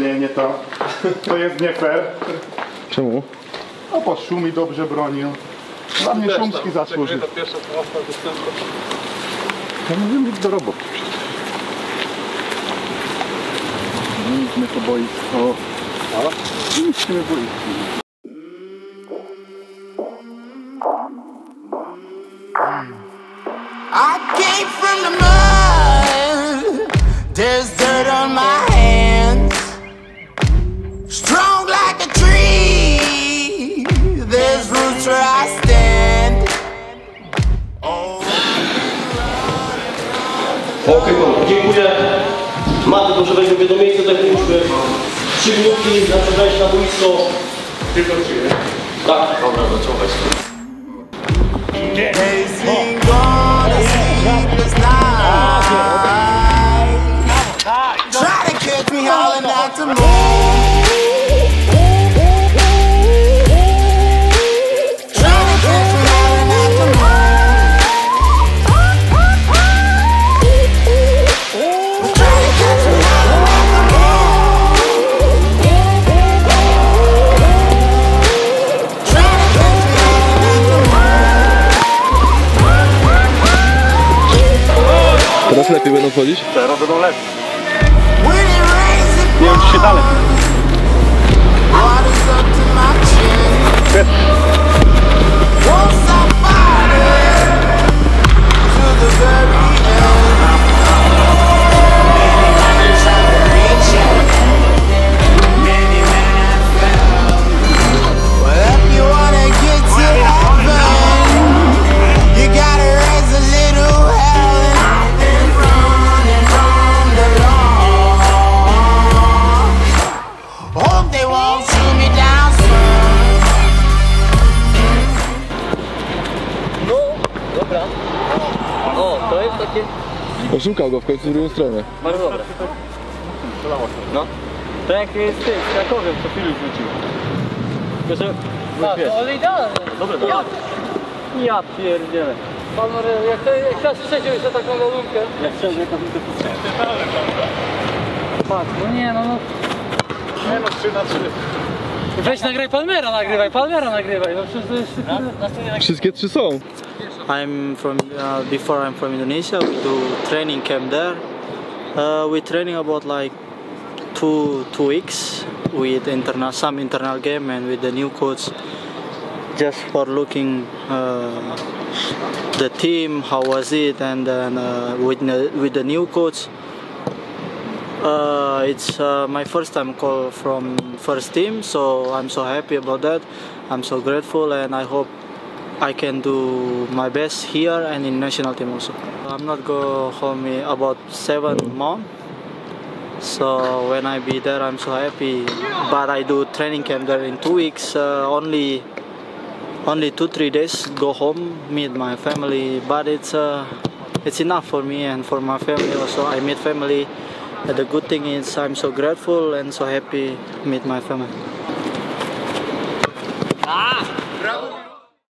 nie to. To jest nie fair. Czemu? No bo Szumi dobrze bronił. Dla mnie Szumski zasłużył. Ja mówię mieć do roboty przecież. Idźmy to boisko. Idźmy boisko. I came from the mud. There's dirt on my hands. Strong like a tree. There's roots where I stand. Okej, dziękuję. Maty, proszę wejść w jedno miejsce, tak musimy 3 minuty na wejść na boisko. Tylko czy? Tak, dobra, zacząłeś. Gazing on a sleepless night. Try to catch me howling at the moon. Try to catch me howling at the moon. Try to catch me howling at the moon. Try to catch me howling at the moon. Teraz lepiej będą wchodzić? Teraz będą lepiej. When it rains, it Nie wiem, czy się dalej. water's up to my chin. Won't stop fighting to the very end. Many tried to reach out. Many men have fell. Well, if you wanna get to heaven, you gotta raise a little hell. And I've been running from the law. Hope they won't shoot me down soon. No, dobra. O, to jest takie... Oszukał go w końcu w drugą stronę. Bardzo dobre. No. To jak jest ty, z Krakowem, co Filip wrócił. Tylko, że... To ale idealnie. Dobra, dobra. Ja pierdzielę. Palmer, jak teraz przejdziesz za taką malunkę. Jak chciałem, jak to Patrz, no nie no. Nie no, 3 na 3. Weź nagraj Palmera, nagrywaj. No przecież to jest... Wszystkie 3 są. I'm from before I'm from Indonesia. We do training camp there. We training about like two weeks with some internal game and with the new coach, just for looking the team, how was it, and then with the new coach. It's my first time call from first team, so I'm so happy about that. I'm so grateful, and I hope I can do my best here and in national team also. I'm not go home about 7 months, so when I be there I'm so happy. But I do training camp there in 2 weeks, only 2-3 days go home, meet my family, but it's enough for me and for my family also. I meet family. And the good thing is I'm so grateful and so happy to meet my family.